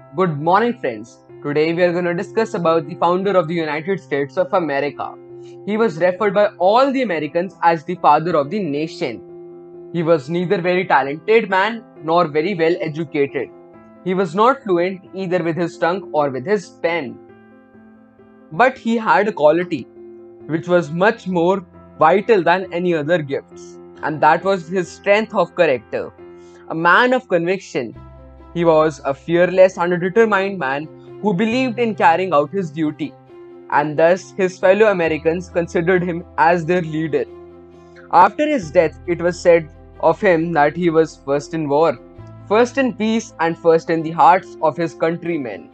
Good morning, friends. Today we are going to discuss about the founder of the United States of America. He was referred by all the Americans as the father of the nation. He was neither very talented man nor very well educated. He was not fluent either with his tongue or with his pen. But he had a quality which was much more vital than any other gifts, and that was his strength of character. A man of conviction, he was a fearless and a determined man who believed in carrying out his duty, and thus his fellow Americans considered him as their leader. After his death, it was said of him that he was first in war, first in peace, and first in the hearts of his countrymen.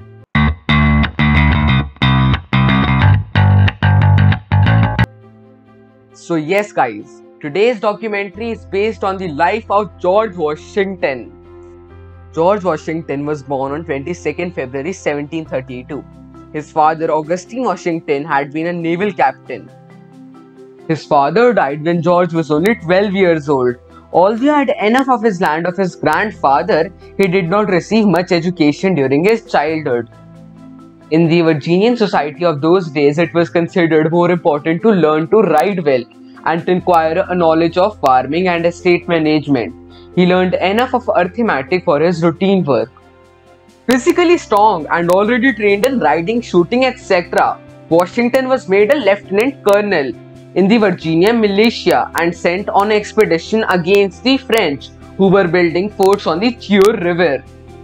So yes guys, today's documentary is based on the life of George Washington. George Washington was born on 22nd February 1732. His father, Augustine Washington, had been a naval captain. His father died when George was only 12 years old. Although he had enough of his land of his grandfather, he did not receive much education during his childhood. In the Virginian society of those days, it was considered more important to learn to ride well and to acquire a knowledge of farming and estate management. He learned enough of arithmetic for his routine work. Physically strong and already trained in riding, shooting, etc., Washington was made a lieutenant colonel in the Virginia militia and sent on an expedition against the French, who were building forts on the Cheour River.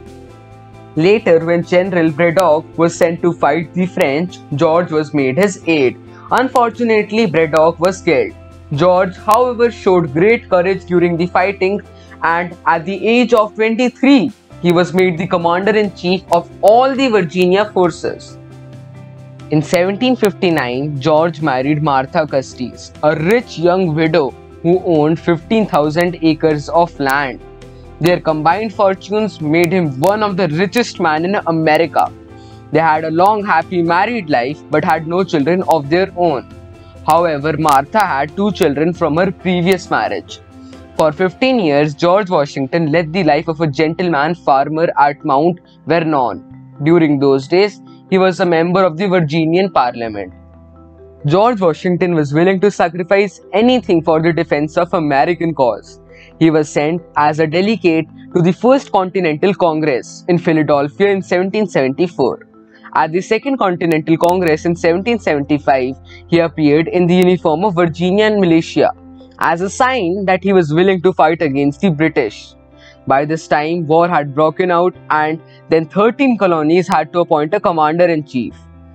Later, when General Braddock was sent to fight the French, George was made his aide. Unfortunately, Braddock was killed. George, however, showed great courage during the fighting, and at the age of 23, he was made the commander-in-chief of all the Virginia forces. In 1759, George married Martha Custis, a rich young widow who owned 15,000 acres of land. Their combined fortunes made him one of the richest men in America. They had a long, happy married life but had no children of their own. However, Martha had 2 children from her previous marriage. For 15 years, George Washington led the life of a gentleman farmer at Mount Vernon. During those days, he was a member of the Virginian Parliament. George Washington was willing to sacrifice anything for the defense of American cause. He was sent as a delegate to the First Continental Congress in Philadelphia in 1774. At the Second Continental Congress in 1775, he appeared in the uniform of Virginian militia as a sign that he was willing to fight against the British. By this time, war had broken out, and then 13 colonies had to appoint a commander-in-chief.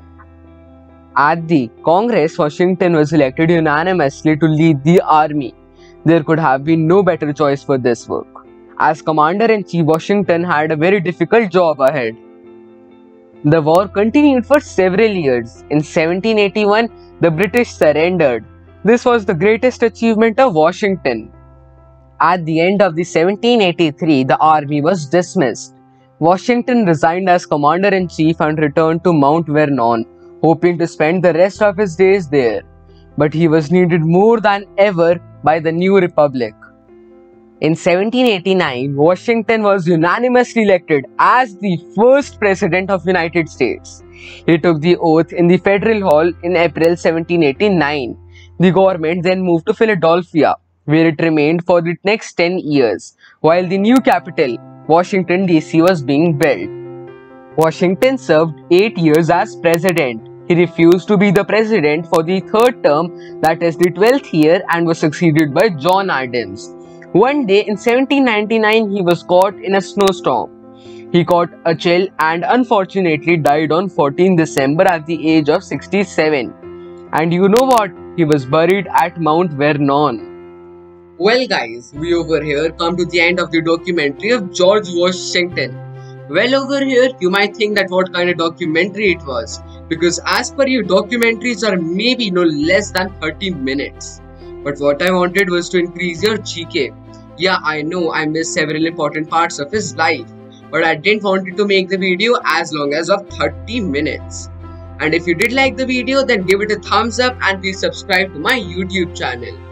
At the Congress, Washington was elected unanimously to lead the army. There could have been no better choice for this work. As commander-in-chief, Washington had a very difficult job ahead. The war continued for several years. In 1781, the British surrendered. This was the greatest achievement of Washington. At the end of the 1783, the army was dismissed. Washington resigned as commander-in-chief and returned to Mount Vernon, hoping to spend the rest of his days there. But he was needed more than ever by the new republic. In 1789, Washington was unanimously elected as the first president of the United States. He took the oath in the Federal Hall in April 1789. The government then moved to Philadelphia, where it remained for the next 10 years, while the new capital, Washington DC, was being built. Washington served 8 years as president. He refused to be the president for the 3rd term, that is the 12th year, and was succeeded by John Adams. One day in 1799, he was caught in a snowstorm. He caught a chill and unfortunately died on 14 December at the age of 67. And you know what? He was buried at Mount Vernon. Well guys, we over here come to the end of the documentary of George Washington. Well, over here you might think that what kind of documentary it was, because as per you, documentaries are maybe no less than 30 minutes. But what I wanted was to increase your GK. Yeah, I know I missed several important parts of his life, but I didn't want it to make the video as long as of 30 minutes. And if you did like the video, then give it a thumbs up and please subscribe to my YouTube channel.